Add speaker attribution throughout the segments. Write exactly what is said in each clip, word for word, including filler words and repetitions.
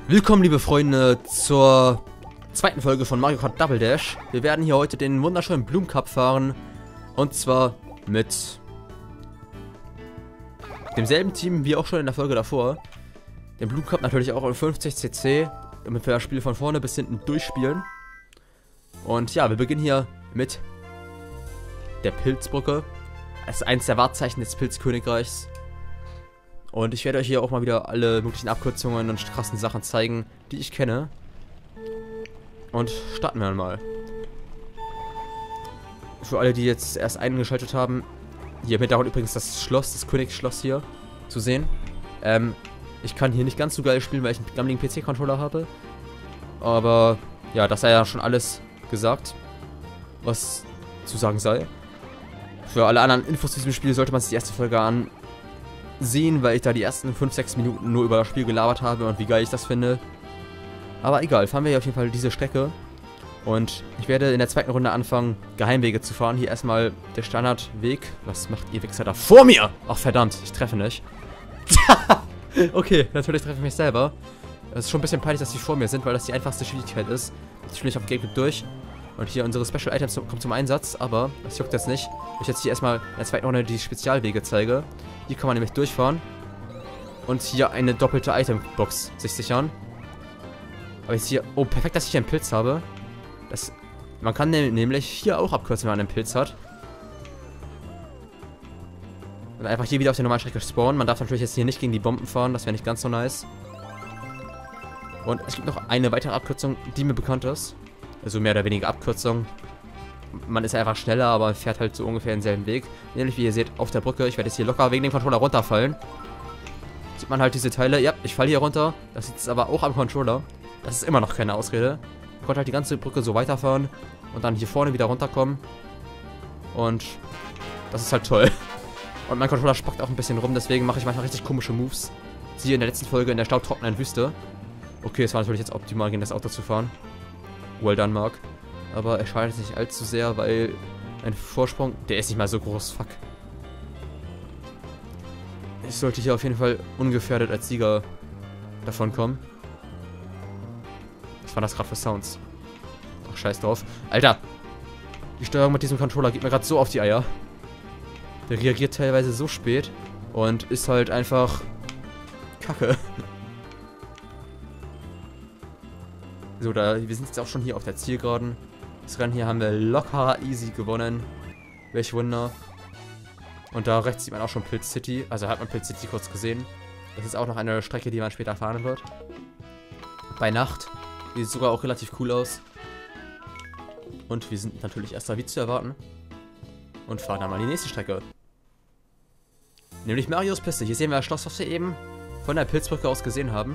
Speaker 1: Willkommen, liebe Freunde, zur zweiten Folge von Mario Kart Double Dash. Wir werden hier heute den wunderschönen Blumencup fahren. Und zwar mit demselben Team wie auch schon in der Folge davor. Den Blumencup natürlich auch in fünfzig C C, damit wir das Spiel von vorne bis hinten durchspielen. Und ja, wir beginnen hier mit der Pilzbrücke. Das ist eins der Wahrzeichen des Pilzkönigreichs. Und ich werde euch hier auch mal wieder alle möglichen Abkürzungen und krassen Sachen zeigen, die ich kenne. Und starten wir dann mal. Für alle, die jetzt erst eingeschaltet haben, hier im Hintergrund übrigens das Schloss, das Königsschloss hier zu sehen. Ähm, ich kann hier nicht ganz so geil spielen, weil ich einen gammeligen P C-Controller habe. Aber ja, das sei ja schon alles gesagt, was zu sagen sei. Für alle anderen Infos zu diesem Spiel sollte man sich die erste Folge an sehen, weil ich da die ersten fünf, sechs Minuten nur über das Spiel gelabert habe und wie geil ich das finde. Aber egal, fahren wir hier auf jeden Fall diese Strecke. Und ich werde in der zweiten Runde anfangen, Geheimwege zu fahren. Hier erstmal der Standardweg. Was macht ihr Wichser da vor mir? Ach verdammt, ich treffe nicht. Okay, natürlich treffe ich mich selber. Es ist schon ein bisschen peinlich, dass die vor mir sind, weil das die einfachste Schwierigkeit ist. Ich spiele nicht auf Gamecube durch. Und hier unsere Special Items kommen zum Einsatz, aber das juckt jetzt nicht. Ich jetzt hier erstmal in der zweiten Runde die Spezialwege zeige. Hier kann man nämlich durchfahren und hier eine doppelte Itembox sich sichern. Aber jetzt hier, oh perfekt, dass ich hier einen Pilz habe. Das, man kann nämlich hier auch abkürzen, wenn man einen Pilz hat. Und einfach hier wieder auf der normalen Strecke spawnen. Man darf natürlich jetzt hier nicht gegen die Bomben fahren, das wäre nicht ganz so nice. Und es gibt noch eine weitere Abkürzung, die mir bekannt ist. Also mehr oder weniger Abkürzung. Man ist ja einfach schneller, aber fährt halt so ungefähr denselben Weg. Nämlich, wie ihr seht, auf der Brücke. Ich werde jetzt hier locker wegen dem Controller runterfallen. Sieht man halt diese Teile. Ja, ich falle hier runter. Das sieht es aber auch am Controller. Das ist immer noch keine Ausrede. Ich konnte halt die ganze Brücke so weiterfahren und dann hier vorne wieder runterkommen. Und das ist halt toll. Und mein Controller spackt auch ein bisschen rum, deswegen mache ich manchmal richtig komische Moves. Siehe in der letzten Folge in der staubtrockenen Wüste. Okay, es war natürlich jetzt optimal, gegen das Auto zu fahren. Well done, Mark. Aber er schadet nicht allzu sehr, weil ein Vorsprung, der ist nicht mal so groß. Fuck. Ich sollte hier auf jeden Fall ungefährdet als Sieger davon kommen. Was war das gerade für Sounds? Ach, scheiß drauf. Alter! Die Steuerung mit diesem Controller geht mir gerade so auf die Eier. Der reagiert teilweise so spät und ist halt einfach Kacke. So, da, wir sind jetzt auch schon hier auf der Zielgeraden. Das Rennen hier haben wir locker easy gewonnen. Welch Wunder. Und da rechts sieht man auch schon Pilz City. Also hat man Pilz City kurz gesehen. Das ist auch noch eine Strecke, die man später fahren wird. Bei Nacht. Die sieht sogar auch relativ cool aus. Und wir sind natürlich erst da wie zu erwarten. Und fahren dann mal die nächste Strecke. Nämlich Marios Piste. Hier sehen wir das Schloss, was wir eben von der Pilzbrücke aus gesehen haben.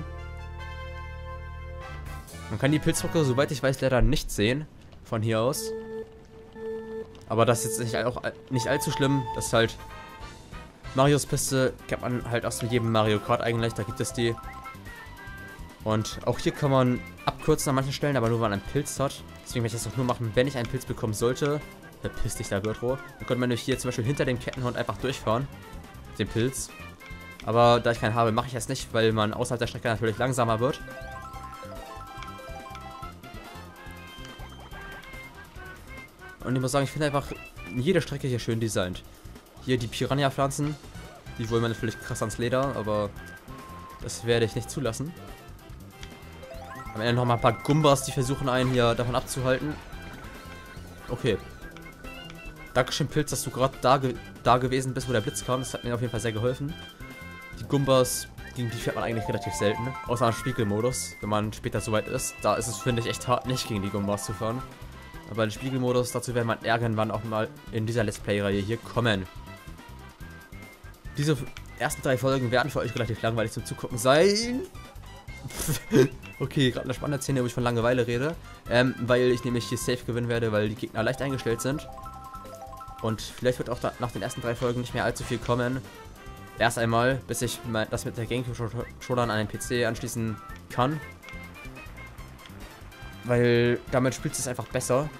Speaker 1: Man kann die Pilzbrücke, soweit ich weiß, leider nicht sehen. Von hier aus. Aber das ist jetzt nicht, auch, nicht allzu schlimm. Das ist halt Marios Piste. Kennt man halt aus jedem Mario Kart eigentlich. Da gibt es die. Und auch hier kann man abkürzen an manchen Stellen, aber nur, wenn man einen Pilz hat. Deswegen werde ich das auch nur machen, wenn ich einen Pilz bekommen sollte. Verpiss dich da, Virtro. Dann könnte man nämlich hier zum Beispiel hinter dem Kettenhund einfach durchfahren. Den Pilz. Aber da ich keinen habe, mache ich das nicht, weil man außerhalb der Strecke natürlich langsamer wird. Und ich muss sagen, ich finde einfach jede Strecke hier schön designt. Hier die Piranha-Pflanzen. Die wollen mir natürlich krass ans Leder, aber das werde ich nicht zulassen. Am Ende nochmal ein paar Gumbas, die versuchen einen hier davon abzuhalten. Okay. Dankeschön, Pilz, dass du gerade da, ge da gewesen bist, wo der Blitz kam. Das hat mir auf jeden Fall sehr geholfen. Die Gumbas, gegen die fährt man eigentlich relativ selten. Außer im Spiegelmodus, wenn man später soweit ist. Da ist es, finde ich, echt hart, nicht gegen die Gumbas zu fahren. Aber den Spiegelmodus, dazu werden wir irgendwann auch mal in dieser Let's Play-Reihe hier kommen. Diese ersten drei Folgen werden für euch relativ langweilig zum Zugucken sein. Okay, gerade eine spannende Szene, wo ich von Langeweile rede. Ähm, weil ich nämlich hier safe gewinnen werde, weil die Gegner leicht eingestellt sind. Und vielleicht wird auch da nach den ersten drei Folgen nicht mehr allzu viel kommen. Erst einmal, bis ich das mit der Gamecube-Controller an den P C anschließen kann. Weil damit spielt es einfach besser.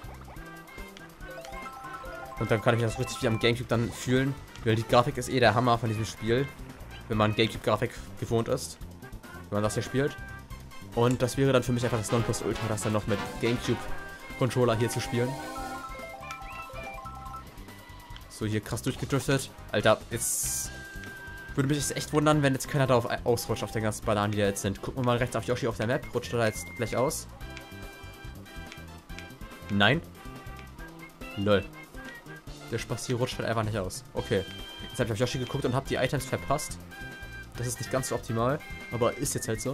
Speaker 1: Und dann kann ich das richtig wie am Gamecube dann fühlen. Weil die Grafik ist eh der Hammer von diesem Spiel. Wenn man Gamecube-Grafik gewohnt ist. Wenn man das hier spielt. Und das wäre dann für mich einfach das Nonplusultra, das dann noch mit Gamecube-Controller hier zu spielen. So, hier krass durchgedriftet. Alter, jetzt würde mich das echt wundern, wenn jetzt keiner da auf, ausrutscht auf den ganzen Bananen, die da jetzt sind. Gucken wir mal rechts auf Yoshi auf der Map. Rutscht er da jetzt gleich aus? Nein. Lol. Der Spaß hier rutscht halt einfach nicht aus. Okay. Jetzt habe ich auf Yoshi geguckt und habe die Items verpasst. Das ist nicht ganz so optimal, aber ist jetzt halt so.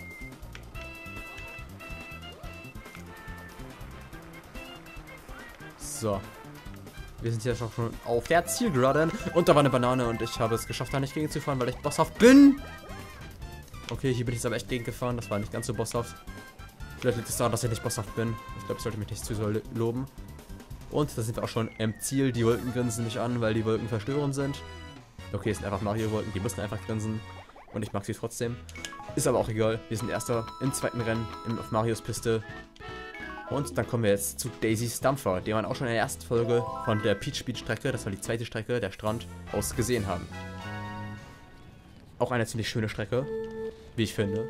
Speaker 1: So. Wir sind hier schon auf der Zielgeraden. Und da war eine Banane und ich habe es geschafft, da nicht gegen zu fahren, weil ich bosshaft bin. Okay, hier bin ich jetzt aber echt gegen gefahren. Das war nicht ganz so bosshaft. Vielleicht liegt es daran, dass ich nicht bosshaft bin. Ich glaube, ich sollte mich nicht zu so loben. Und da sind wir auch schon im Ziel. Die Wolken grinsen mich an, weil die Wolken verstörend sind. Okay, es sind einfach Mario-Wolken. Die müssen einfach grinsen. Und ich mag sie trotzdem. Ist aber auch egal. Wir sind Erster im zweiten Rennen auf Marios Piste. Und dann kommen wir jetzt zu Daisys Dampfer, den wir auch schon in der ersten Folge von der Peach Beach Strecke, das war die zweite Strecke, der Strand, aus gesehen haben. Auch eine ziemlich schöne Strecke, wie ich finde.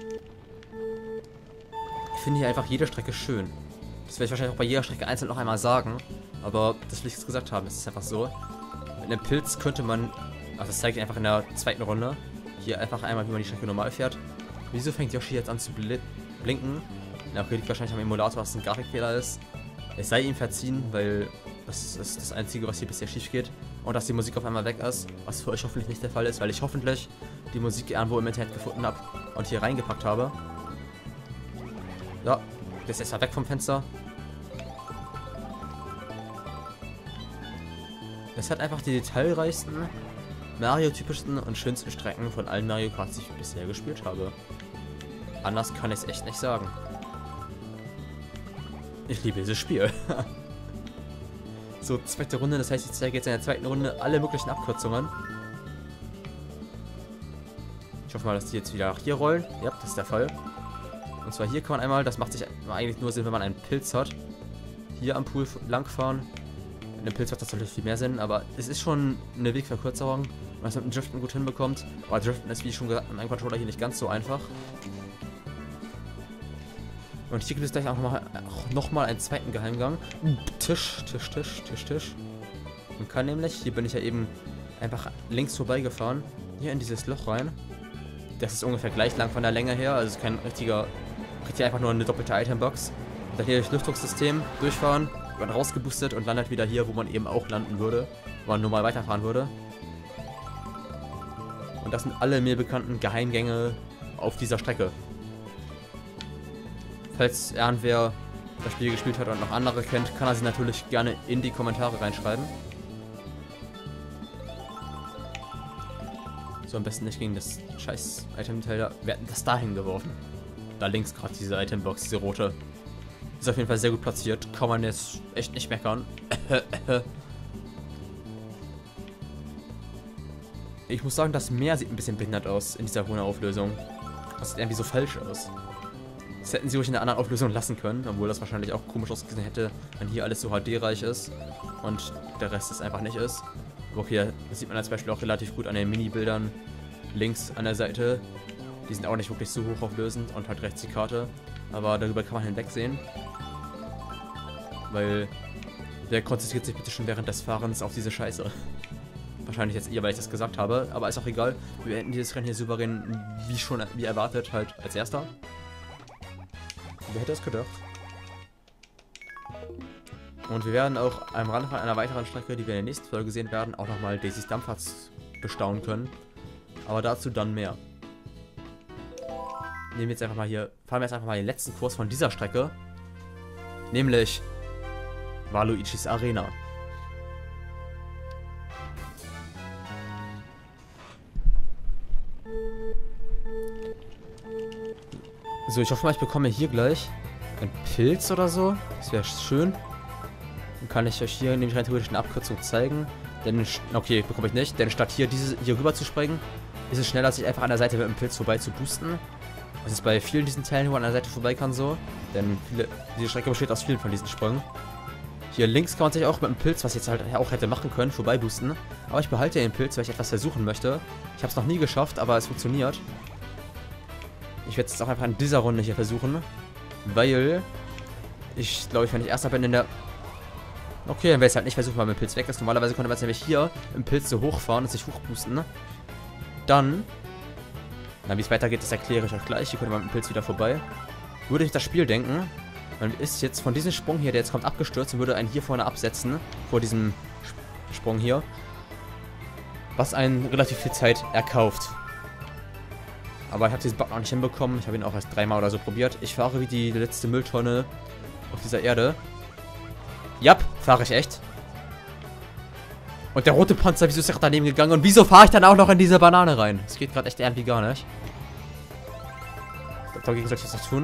Speaker 1: Ich finde hier einfach jede Strecke schön. Das werde ich wahrscheinlich auch bei jeder Strecke einzeln noch einmal sagen, aber das will ich jetzt gesagt haben, es ist einfach so. Mit einem Pilz könnte man, also das zeige ich einfach in der zweiten Runde, hier einfach einmal, wie man die Strecke normal fährt. Wieso fängt Yoshi jetzt an zu blinken? Ja, okay, liegt wahrscheinlich am Emulator, was ein Grafikfehler ist. Es sei ihm verziehen, weil das ist das Einzige, was hier bisher schief geht. Und dass die Musik auf einmal weg ist, was für euch hoffentlich nicht der Fall ist, weil ich hoffentlich die Musik irgendwo im Internet gefunden habe und hier reingepackt habe. So, jetzt ist er weg vom Fenster. Das hat einfach die detailreichsten, Mario-typischsten und schönsten Strecken von allen Mario Karts, die ich bisher gespielt habe. Anders kann ich es echt nicht sagen. Ich liebe dieses Spiel. So, zweite Runde, das heißt, ich zeige jetzt in der zweiten Runde alle möglichen Abkürzungen. Ich hoffe mal, dass die jetzt wieder hier rollen. Ja, das ist der Fall. Und zwar hier kann man einmal, das macht sich eigentlich nur Sinn, wenn man einen Pilz hat. Hier am Pool langfahren. Mit einem Pilz macht das natürlich viel mehr Sinn, aber es ist schon eine Wegverkürzerung, wenn man es mit dem Driften gut hinbekommt. Aber Driften ist, wie schon gesagt, mit einem Controller hier nicht ganz so einfach. Und hier gibt es gleich auch nochmal noch mal einen zweiten Geheimgang. Tisch, Tisch, Tisch, Tisch, Tisch. Man kann nämlich, hier bin ich ja eben einfach links vorbeigefahren, hier in dieses Loch rein. Das ist ungefähr gleich lang von der Länge her, also ist kein richtiger, kriegt hier einfach nur eine doppelte Itembox. Und dann hier durch Lüftungssystem durchfahren, wird rausgeboostet und landet wieder hier, wo man eben auch landen würde, wo man normal weiterfahren würde. Und das sind alle mir bekannten Geheimgänge auf dieser Strecke. Falls irgendwer das Spiel gespielt hat und noch andere kennt, kann er sie natürlich gerne in die Kommentare reinschreiben. So, am besten nicht gegen das scheiß Item-Teil da. Wir hatten das dahin geworfen. Da links gerade diese Itembox, diese rote. Ist auf jeden Fall sehr gut platziert. Kann man jetzt echt nicht meckern. Ich muss sagen, das Meer sieht ein bisschen behindert aus in dieser hohen Auflösung. Das sieht irgendwie so falsch aus. Das hätten sie ruhig in einer anderen Auflösung lassen können, obwohl das wahrscheinlich auch komisch ausgesehen hätte, wenn hier alles so H D-reich ist und der Rest es einfach nicht ist. Aber okay, das sieht man als Beispiel auch relativ gut an den Mini-Bildern links an der Seite. Die sind auch nicht wirklich so hochauflösend und halt rechts die Karte. Aber darüber kann man hinwegsehen. Weil wer konzentriert sich bitte schon während des Fahrens auf diese Scheiße? Wahrscheinlich jetzt eher, weil ich das gesagt habe, aber ist auch egal. Wir beenden dieses Rennen hier souverän, wie schon wie erwartet, halt als Erster. Wer hätte das gedacht? Und wir werden auch am Rand von einer weiteren Strecke, die wir in der nächsten Folge sehen werden, auch nochmal Daisys Dampfer bestaunen können. Aber dazu dann mehr. Nehmen wir jetzt einfach mal hier, fahren wir jetzt einfach mal den letzten Kurs von dieser Strecke. Nämlich Waluigi's Arena. So, ich hoffe mal, ich bekomme hier gleich einen Pilz oder so. Das wäre schön. Dann kann ich euch hier nämlich rein theoretisch eine Abkürzung zeigen. Denn, okay, bekomme ich nicht. Denn statt hier diese hier rüber zu springen, ist es schneller, sich einfach an der Seite mit dem Pilz vorbei zu boosten. Das ist bei vielen diesen Teilen, wo man an der Seite vorbei kann, so. Denn viele, diese Strecke besteht aus vielen von diesen Sprüngen. Hier links kann man sich auch mit dem Pilz, was ich jetzt halt auch hätte machen können, vorbei boosten. Aber ich behalte den Pilz, weil ich etwas versuchen möchte. Ich habe es noch nie geschafft, aber es funktioniert. Ich werde es auch einfach in dieser Runde hier versuchen. Weil ich glaube, ich, wenn ich erster bin in der... Okay, dann werde ich es halt nicht versuchen, weil mein Pilz weg ist. Normalerweise konnte man es nämlich hier im Pilz so hochfahren und sich hochboosten. Dann... Na, wie es weitergeht, das erkläre ich euch gleich. Hier könnte man mit dem Pilz wieder vorbei. Würde ich das Spiel denken, man ist jetzt von diesem Sprung hier, der jetzt kommt, abgestürzt und würde einen hier vorne absetzen. Vor diesem Sprung hier. Was einen relativ viel Zeit erkauft. Aber ich habe diesen Bug noch nicht hinbekommen. Ich habe ihn auch erst dreimal oder so probiert. Ich fahre wie die letzte Mülltonne auf dieser Erde. Jap, fahre ich echt. Und der rote Panzer, wieso ist er daneben gegangen? Und wieso fahre ich dann auch noch in diese Banane rein? Das geht gerade echt irgendwie gar nicht. Ich glaube, dagegen sollte ich das tun.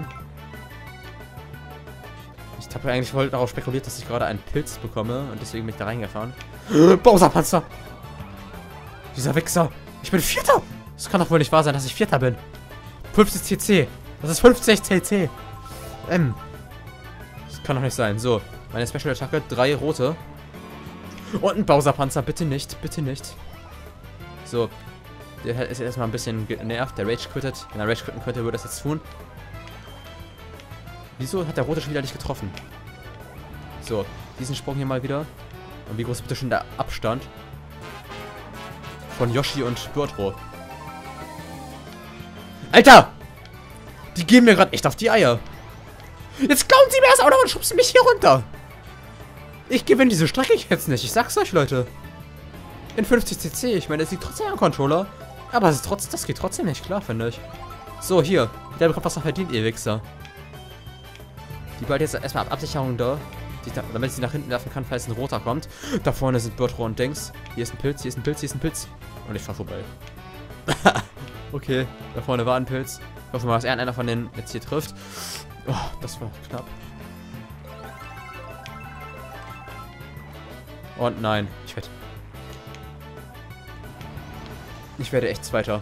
Speaker 1: Ich habe eigentlich voll darauf spekuliert, dass ich gerade einen Pilz bekomme. Und deswegen bin ich da reingefahren. Bowser-Panzer! Dieser Wichser! Ich bin Vierter! Das kann doch wohl nicht wahr sein, dass ich Vierter bin. fünfzig C C. Das ist fünfzig C C. Ähm. Das kann doch nicht sein. So. Meine Special-Attacke. Drei rote. Und ein Bowser-Panzer. Bitte nicht. Bitte nicht. So. Der ist erstmal ein bisschen genervt. Der Rage quittet. Wenn er Rage quitten könnte, würde er das jetzt tun. Wieso hat der rote schon wieder nicht getroffen? So. Diesen Sprung hier mal wieder. Und wie groß ist bitte schon der Abstand von Yoshi und Birdo? Alter! Die gehen mir gerade echt auf die Eier. Jetzt klauen sie mir das Auto und schubsen mich hier runter. Ich gewinne diese Strecke jetzt nicht. Ich sag's euch, Leute. In fünfzig C C. Ich meine, es liegt trotzdem am Controller. Aber es ist trotzdem, das geht trotzdem nicht klar, finde ich. So, hier. Der bekommt was noch verdient, ihr Wichser. Die bald jetzt erstmal ab Absicherung da. Die, damit sie nach hinten werfen kann, falls ein roter kommt. Da vorne sind Birdo und Dings. Hier ist ein Pilz, hier ist ein Pilz, hier ist ein Pilz. Und ich fahr vorbei. Okay, da vorne war ein Pilz. Ich hoffe mal, dass er einer von denen jetzt hier trifft. Oh, das war knapp. Und nein, ich werde... Ich werde echt Zweiter.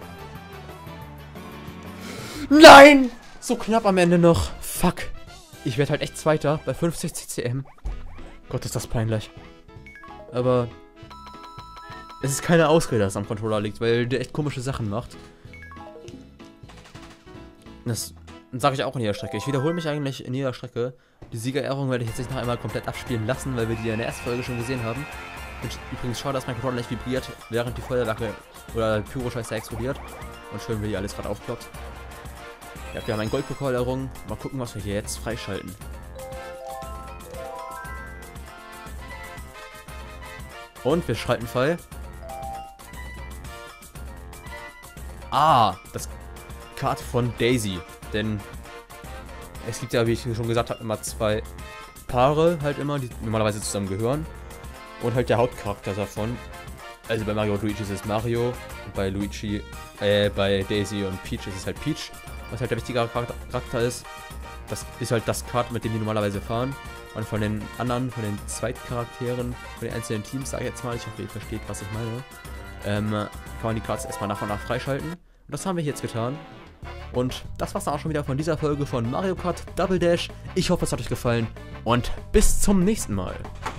Speaker 1: Nein! So knapp am Ende noch. Fuck. Ich werde halt echt Zweiter bei fünfzig C C M. Gott, ist das peinlich. Aber... Es ist keine Ausrede, dass es am Controller liegt, weil der echt komische Sachen macht. Das sage ich auch in jeder Strecke. Ich wiederhole mich eigentlich in jeder Strecke. Die Siegerehrung werde ich jetzt nicht noch einmal komplett abspielen lassen, weil wir die in der ersten Folge schon gesehen haben. Und übrigens schade, dass mein Controller nicht vibriert, während die Feuerwerke oder Pyro-Scheiße explodiert. Und schön, wie die alles gerade aufploppt. Ja, wir haben einen Goldpokal errungen. Mal gucken, was wir hier jetzt freischalten. Und wir schalten frei. Ah, das Kart von Daisy. Denn es gibt ja, wie ich schon gesagt habe, immer zwei Paare halt immer, die normalerweise zusammen gehören. Und halt der Hauptcharakter davon. Also bei Mario und Luigi ist es Mario. Und bei Luigi, äh, bei Daisy und Peach ist es halt Peach. Was halt der wichtigere Charakter ist. Das ist halt das Kart, mit dem die normalerweise fahren. Und von den anderen, von den Zweitcharakteren, von den einzelnen Teams, sage ich jetzt mal, ich hoffe, ihr versteht, was ich meine, ähm, kann man die Karts erstmal nach und nach freischalten. Und das haben wir jetzt getan. Und das war's dann auch schon wieder von dieser Folge von Mario Kart Double Dash. Ich hoffe, es hat euch gefallen und bis zum nächsten Mal.